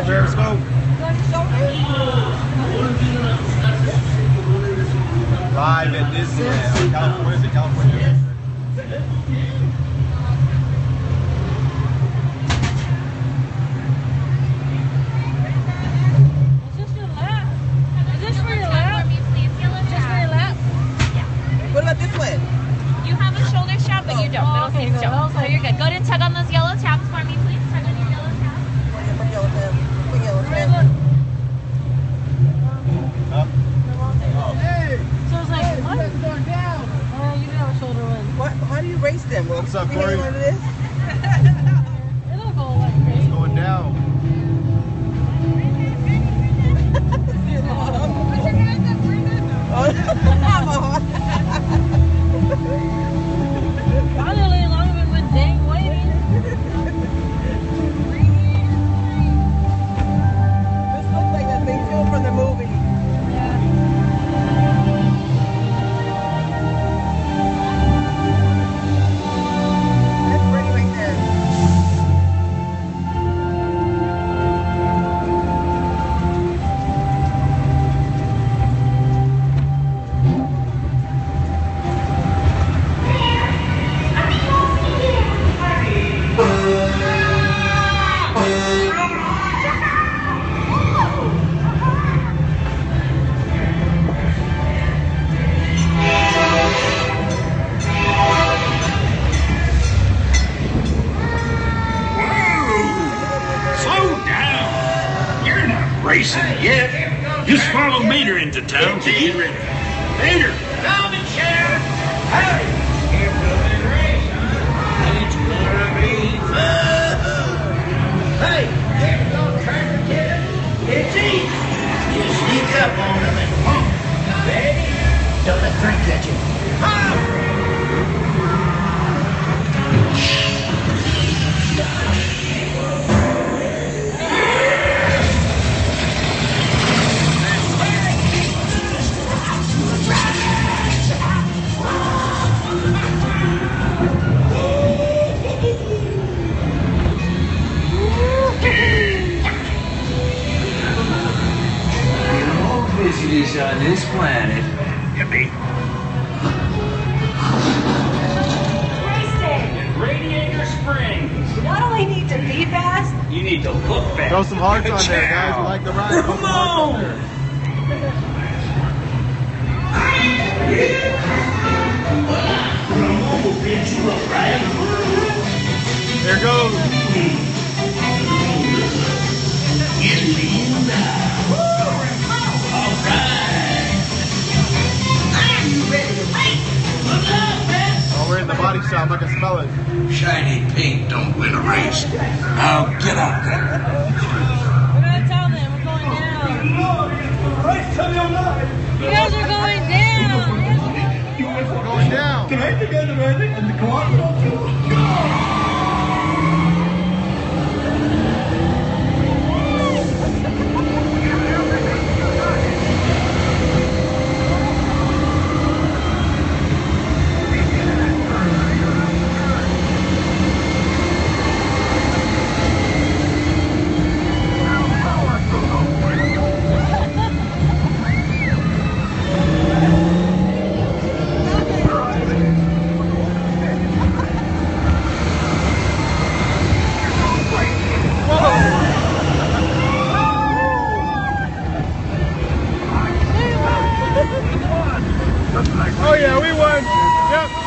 Periscope. Live at Disneyland, California. Is it California? What about this one? You have a shoulder strap, but you don't. Middle seat still. So you're good. Go ahead and tug on those yellow tabs for me, please. Tug on your yellow tabs. What yellow tab? What yellow tab? Huh? Hey! So it's like, what? It's going down. Oh, you do have a shoulder one. How do you race them? Well, what's up, we Corey? hanging onto this? It'll go like crazy. It's going down. Finally, long been with dang waiting. This looks like that thing filmed from the movie. That's pretty right there. Racing yet. Just follow Mater into town to get ready. Mater! Come and share! Howdy! Here for the race, huh? It's gonna be fun! Hey, here go Tractor Kid. It's easy. You sneak up on them and pump. Ready? Don't let drink catch you. Pump! Visitors on this planet. Yippee. And Radiator Springs. You not only need to be fast, You need to look fast. Throw some hearts on there, guys. We like the ride. Throw some hearts on there. There goes. Oh, we're in the body shop. I can smell it. Shiny paint don't win a race. Now get out there. We're gonna tell them we're going down. You guys are going down. We're going down. Can I take the magic and the clock? Oh yeah, we won. Yep.